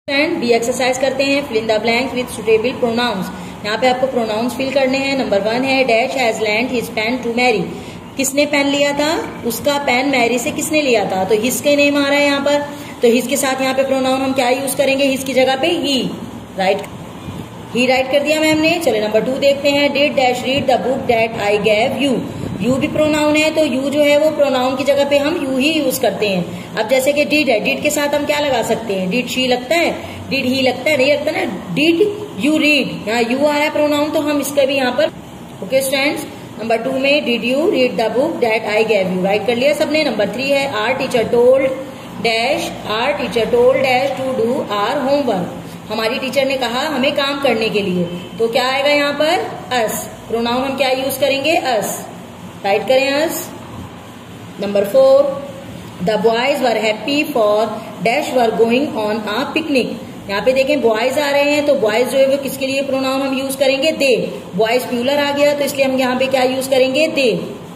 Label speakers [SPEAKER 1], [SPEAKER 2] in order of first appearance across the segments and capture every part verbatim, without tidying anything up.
[SPEAKER 1] And B exercise करते हैं। Fill in the blanks with suitable pronouns. यहाँ पे आपको प्रोनाउंस फिल करने हैं। नंबर वन है dash has lent his pen to Mary. किसने पेन लिया था? उसका पेन मैरी से किसने लिया था? तो हिज के नेम आ रहा है यहाँ पर, तो हिज के साथ यहाँ पे प्रोनाउन हम क्या यूज करेंगे? हिज की जगह पे ही, राइट ही राइट कर दिया मैम ने। चले नंबर टू देखते हैं। Did dash read the book that I gave you. You भी प्रोनाउन है, तो यू जो है वो प्रोनाउन की जगह पे हम यू ही यूज करते हैं। अब जैसे कि डिड है, डिड के साथ हम क्या लगा सकते हैं? डिड शी लगता है, डिड ही लगता है, नहीं लगता ना। डिड यू रीड, यहाँ यू आ रहा है प्रोनाउन, तो हम इसका भी यहाँ पर ओके स्टूडेंट्स। नंबर टू में did you read the book that I gave you, write कर लिया सबने। नंबर थ्री है our teacher told dash our teacher told dash to do our homework. हमारी टीचर ने कहा हमें काम करने के लिए, तो क्या आएगा यहाँ पर? अस। प्रोनाउन हम क्या यूज करेंगे? अस, राइट करें us. Number four the boys were happy for dash were going on a picnic. यहाँ पे देखें बॉयज आ रहे हैं, तो बॉयज जो है वो किसके लिए प्रोनाउन हम यूज करेंगे? दे। बॉयज प्लूरल आ गया, तो इसलिए हम यहाँ पे क्या यूज करेंगे? They.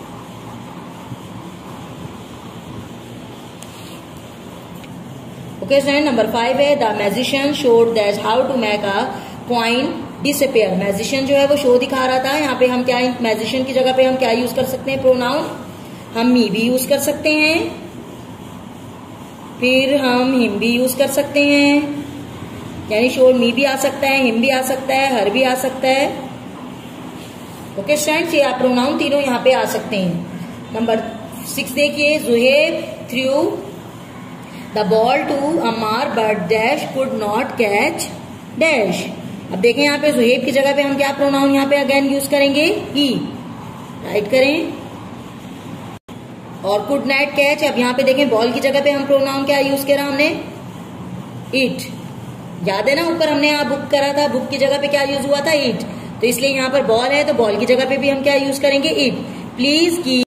[SPEAKER 1] Okay student, number five है the magician showed that how to make a coin disappear. Magician जो है वो शो दिखा रहा था। यहाँ पे हम क्या, मैजिशियन की जगह पे हम क्या यूज कर सकते हैं? प्रोनाउन हम मी भी यूज कर सकते हैं, फिर हम हिम भी यूज कर सकते हैं, यानी शोर मी भी आ सकता है, हिम भी आ सकता है, हर भी आ सकता है। ओके स्टूडेंट्स, ये आप प्रोनाउन तीनों यहाँ पे आ सकते हैं। नंबर सिक्स देखिए Zuheb threw the ball to Amar but dash could not catch dash. अब देखें यहाँ पे जुहेब की जगह पे हम क्या प्रोनाउन यहाँ पे अगेन यूज करेंगे? ही, राइट करें। और कुड नॉट कैच, अब यहाँ पे देखें बॉल की जगह पे हम प्रोनाउन क्या यूज करा हमने? इट। याद है ना, ऊपर हमने यहाँ बुक करा था, बुक की जगह पे क्या यूज हुआ था? इट। तो इसलिए यहाँ पर बॉल है, तो बॉल की जगह पे भी हम क्या यूज करेंगे? इट। प्लीज की